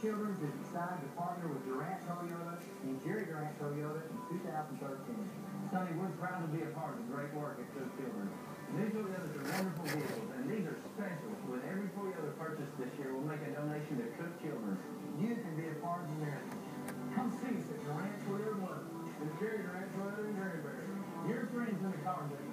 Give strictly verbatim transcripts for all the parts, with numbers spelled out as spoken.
Children to decide to partner with Durant Toyota and Jerry Durant Toyota in two thousand thirteen. Sonny, we're proud to be a part of the great work at Cook Children. These Toyotas are wonderful vehicles, and these are special. With every Toyota purchased this year, we'll make a donation to Cook Children. You can be a part of the miracle. Come see us at Durant Toyota Work and Jerry Durant Toyota in Granbury. Your friends in the car business.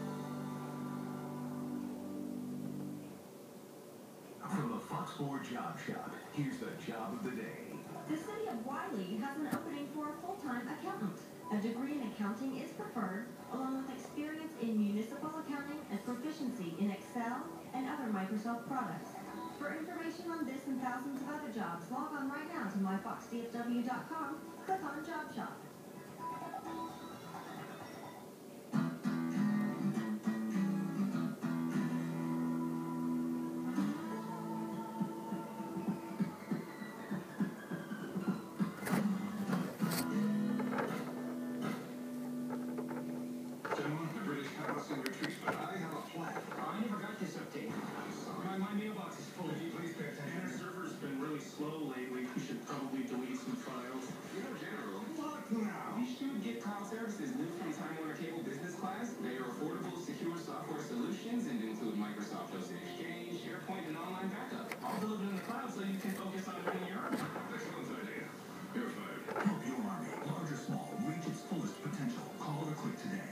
From the Fox four Job Shop, here's the job of the day. The city of Wiley has an opening for a full-time accountant. A degree in accounting is preferred, along with experience in municipal accounting and proficiency in Excel and other Microsoft products. For information on this and thousands of other jobs, log on right now to my fox d f w dot com, click on Job Shop. Slow lately. You should probably delete some files. You know, General, look now. You should get cloud services new from Time Warner Cable Business Class. They are affordable, secure software solutions and include Microsoft Hosted Exchange, SharePoint, and online backup. All delivered in the cloud so you can focus on winning your own. Excellent idea. You're fired. Help your army, large or small, reach its fullest potential. Call or click today.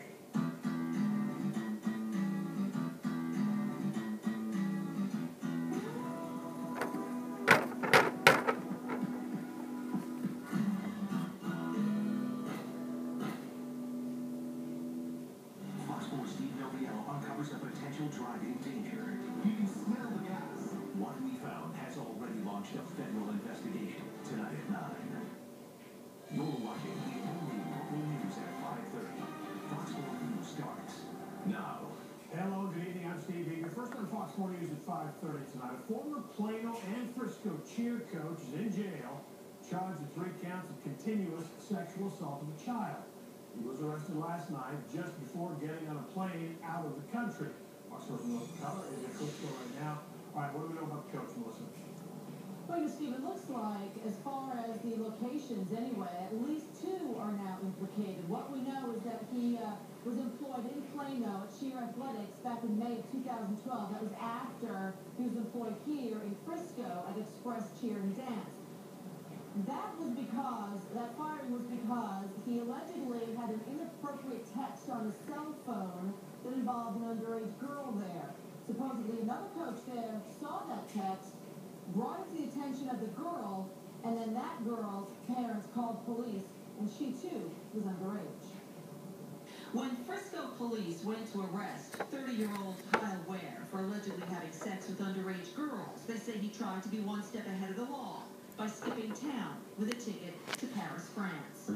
Uncovers a potential driving danger. You can smell the gas. What We Found has already launched a federal investigation tonight at nine. You're watching the only local news at five thirty. Fox four News starts now. Hello, good evening. I'm Steve Eager. First on Fox four News at five thirty tonight. A former Plano and Frisco cheer coach is in jail, charged with three counts of continuous sexual assault of a child. He was arrested last night just before getting on a plane out of the country. Our source, Melissa Keller, is in Frisco right now. All right, what do we know about the coach, Melissa? Well, you know, Steve, it looks like, as far as the locations anyway, at least two are now implicated. What we know is that he uh, was employed in Plano at Cheer Athletics back in May of two thousand twelve. That was after he was employed here in Frisco at Express Cheer and Dance. That was because, that firing was because he allegedly had an inappropriate text on his cell phone that involved an underage girl there. Supposedly another coach there saw that text, brought it to the attention of the girl, and then that girl's parents called police, and she too was underage. When Frisco police went to arrest thirty-year-old Kyle Ware for allegedly having sex with underage girls, they say he tried to be one step ahead of the law by skipping town with a ticket to Paris, France.